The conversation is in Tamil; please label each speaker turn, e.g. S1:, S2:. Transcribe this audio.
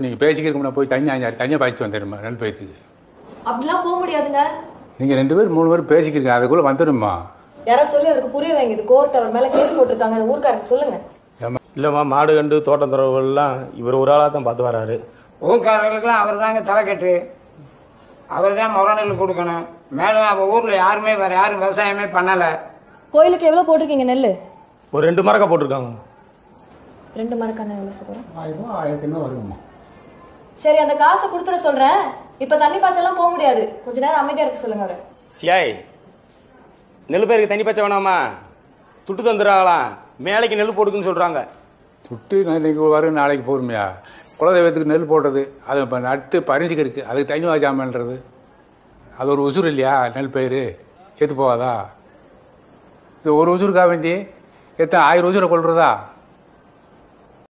S1: நீங்கள் பேசிக்கிறோம்னா போய் தனியாக பாய்ச்சிட்டு வந்துடுமா நெல் பயிர்த்துக்கு.
S2: அப்படிலாம் போக முடியாதுங்க.
S1: நீங்கள் 2 பேர் 3 பேர் பேசிக்கிறீங்க, அதுக்குள்ளே வந்துடுமா?
S2: யாராவது சொல்லி அவருக்கு புரிய வைங்க. இது கோர்ட், அவர் மேலே கேஸ் போட்டிருக்காங்கன்னு ஊர்க்காரருக்கு சொல்லுங்க.
S3: இல்லைம்மா, மாடு கண்டு தோட்டம் துறவுகள்லாம் இவர் ஒரு ஆளாக தான் பார்த்து வராரு.
S4: ஊர்க்காரர்களுக்கெல்லாம் அவர் தாங்க தலைக்கட்டு. அவர் தான் முரணல் கொடுக்கணும். மேலும் அவள் ஊரில் யாருமே வேற யாரும் விவசாயமே பண்ணலை.
S2: கோயிலுக்கு எவ்வளோ போட்டிருக்கீங்க நெல்?
S3: ஒரு 2 மரக்கா போட்டிருக்காங்க.
S2: 2 மரக்கான எவ்வளோ சொல்கிறேன்?
S5: 1000 ரூபா 1500 வருமா?
S2: சரி, அந்த காசை கொடுத்துட சொல்கிறேன். இப்போ தண்ணி பாய்ச்சலாம் போக முடியாது. கொஞ்ச நேரம் அமைதியாக இருக்க சொல்லுங்க அவரை.
S3: சியாய், நெல் பயிருக்கு தண்ணி பச்சை வேணாமா? துட்டு தந்துடுறாங்களாம். மேலைக்கு நெல் போடுக்குன்னு சொல்கிறாங்க.
S1: துட்டு இன்னைக்கு வரும், நாளைக்கு போருமையா? குலதெய்வத்துக்கு நெல் போடுறது, அதை இப்போ நட்டு பறிஞ்சிக்கிறதுக்கு அதுக்கு தண்ணி வாய்ச்சாமன்றது அது ஒரு உசுறு இல்லையா? நெல் பயிர் செத்து போகாதா? இது ஒரு உசுருக்காக வேண்டி எத்தனை 1000 உசுரை கொள்றதா?